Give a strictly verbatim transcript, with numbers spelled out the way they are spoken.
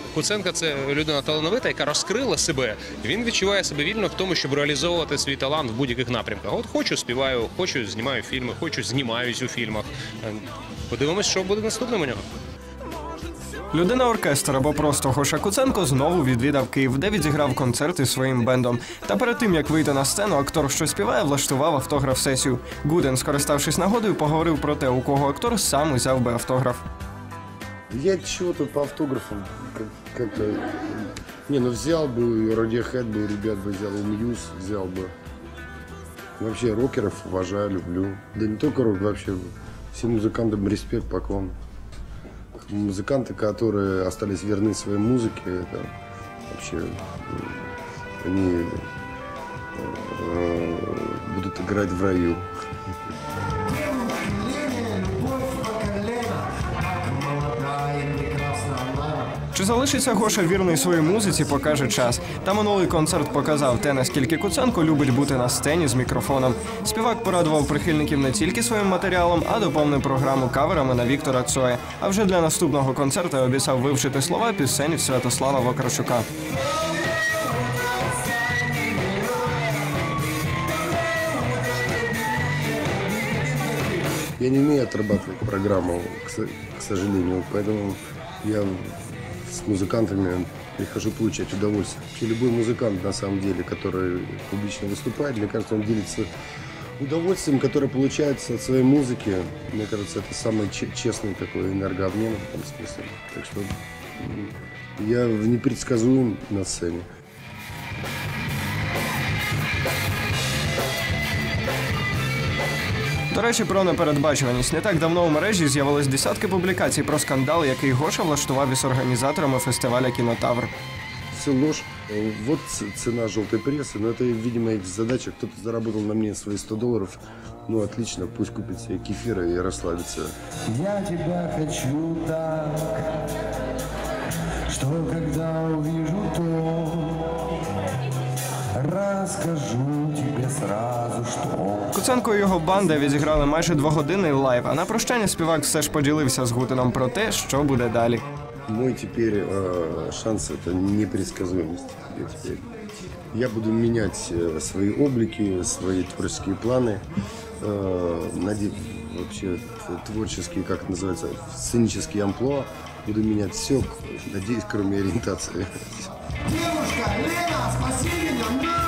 Куценко – це людина талановита, яка розкрила себе. Він відчуває себе вільно в тому, щоб реалізовувати свій талант в будь-яких напрямках. От хочу – співаю, хочу – знімаю фільми, хочу – знімаюсь у фільмах. Подивимось, що буде наступним у нього. Людина-оркестр або просто Гоша Куценко знову відвідав Київ, де відіграв концерт із своїм бендом. Та перед тим, як вийти на сцену, актор, що співає, влаштував автограф-сесію. Гуден, скориставшись нагодою, поговорив про те, у кого актор сам взяв би автограф. Я чего-то по автографам как-то... Не, ну взял бы, Radiohead бы, ребят бы взял, и Muse взял бы. Вообще рокеров уважаю, люблю. Да не только рок, вообще всем музыкантам респект, поклон. Музыканты, которые остались верны своей музыке, это вообще они э, будут играть в раю. Чи залишиться Гоша вірний своїй музиці, покаже час. Та минулий концерт показав те, наскільки Куценко любить бути на сцені з мікрофоном. Співак порадував прихильників не тільки своїм матеріалом, а доповнив програму каверами на Віктора Цоя. А вже для наступного концерту обіцяв вивчити слова пісень Святослава Вакарчука. Я не умею отрабатывать программу, к сожалению, поэтому я с музыкантами прихожу получать удовольствие. Вообще любой музыкант, на самом деле, который публично выступает, мне кажется, он делится удовольствием, которое получается от своей музыки. Мне кажется, это самый честный такой энергообмен в этом смысле. Так что я непредсказуем на сцене. До речі, про непередбачуваність. Не так давно у мережі з'явились десятки публікацій про скандал, який Гоша влаштував із організаторами фестиваля «Кінотавр». Все ложь. Вот цена желтой прессы. Но это, видимо, их задача. Кто-то заработал на мне свои сто долларов. Ну, отлично, пусть купит себе кефира и расслабится. Я тебя хочу так, что когда увижу то, расскажу тебе сразу, что... Куценко і його банда відіграли майже двогодинний лайв, а на прощання співак все ж поділився з Гуденом про те, що буде далі. Мой теперь э, шанс – это непредсказуемость. Я, теперь, я буду менять э, свои облики, свои творческие планы, э, наде... вообще творческие, как это называется, сценические амплуа. Буду менять все, надеюсь, кроме ориентации. Девушка, Лена, спаси меня!